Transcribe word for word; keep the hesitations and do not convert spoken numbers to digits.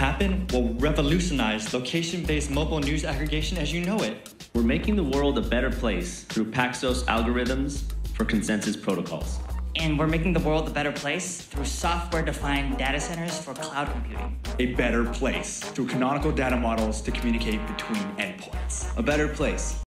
happen will revolutionize location-based mobile news aggregation as you know it. We're making the world a better place through Paxos algorithms for consensus protocols. And we're making the world a better place through software-defined data centers for cloud computing. A better place through canonical data models to communicate between endpoints. A better place